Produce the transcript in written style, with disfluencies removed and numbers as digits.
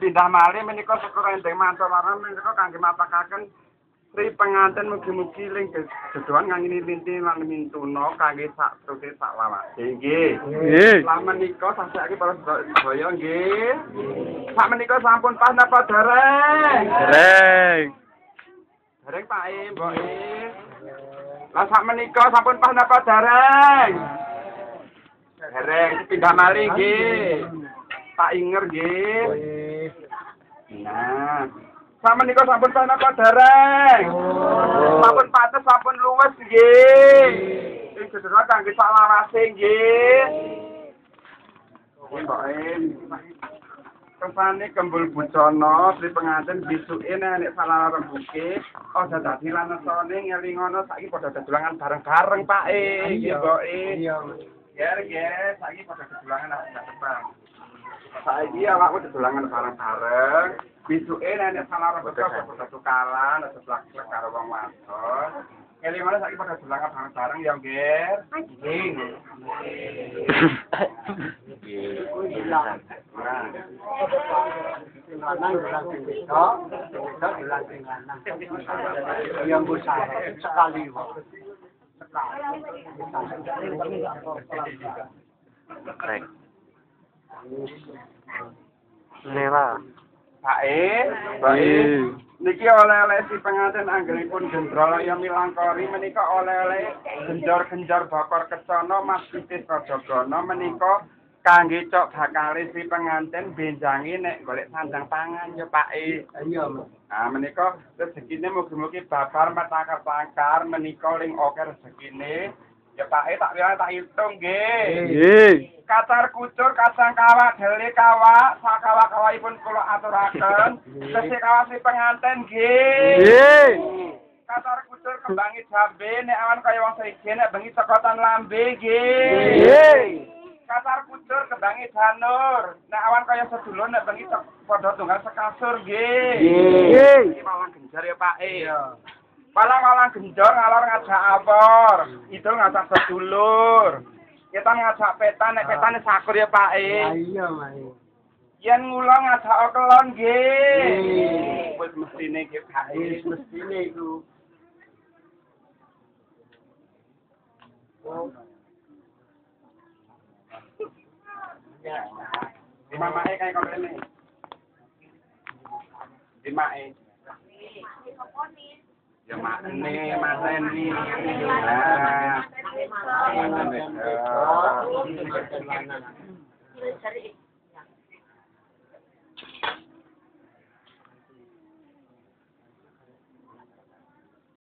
Pindah malih menika syukur ending mantolara menika kangge mapakaken Sri pengantin mugi-mugi ling dedohan ngangini linti lan mintuna kangge sak tuti sak lawase nggih. Nggih. Lah menika sasake para sedaya nggih. Sak menika sampun pas napa dereng? Dereng. Dereng Pak E, Mbok E. Lah sak menika sampun pas napa dereng? Dereng pindah malih nggih. Tak inger nggih. Nah, sama niko sampun pas napa dereng? Sampun pates sampun luwes nggih. Sing sedherek kangge sak lawase nggih. Mbok em. Kersane kembul bucana Sri pengantin bisuke nek salah rembuke aja dadi lanesane ngelingono saiki padha dedolangan bareng-bareng Pak E. Nggih Mbok E. Iya. Ya, saiki padha dedolangan nek tepan. Saiki awakmu dedolangan bareng-bareng. Bisuke nek salah rembuke padha tukaran, aja plak-plak karo wong wadon. Ngelingono saiki padha dedolangan bareng-bareng ya nggih. Nggih. Yang besar sekali, Rek. Nela. Pak E, Mbak E, niki oleh-oleh si pengantin anggenipun gendro ya milangkori menika oleh-oleh genjor-genjor bakar kecana Mas Titis Rajagana menika kangge cok bakale si pengantin benjangi nek golek sandang pangan ya Pak E. Iya, Nah menika rezekine mugi-mugi babar metakar-takar menika ling oke rezekine. Ya Pak E tak wilang tak hitung nggih. Nggih. Kacar kucur kacang kawak dele kawak sakawak-kawakipun kula aturaken tesih kawasi penganten nggih. Nggih. Kacar kucur kembangi jambe nek awan kaya wong srige nek bengi sekotan lambe nggih. Nggih. Kacar kucur kembangi janur nek awan kaya sedulur nek bengi padha tunggal sekasur nggih. Nggih. Iki malang genjar ya Pak E. Palang-palang genjor ngalor ngajak apor, idul ngajak sedulur. Kita ngajak petan, nek petane sakur ya Pak E. Iya, Mas. Yen ngula ngajak kelon nggih. Wis mestine nggih Pak E. Mestine iku. Mamake kae kok rene. Dimake. Ya makne mateni. Nah.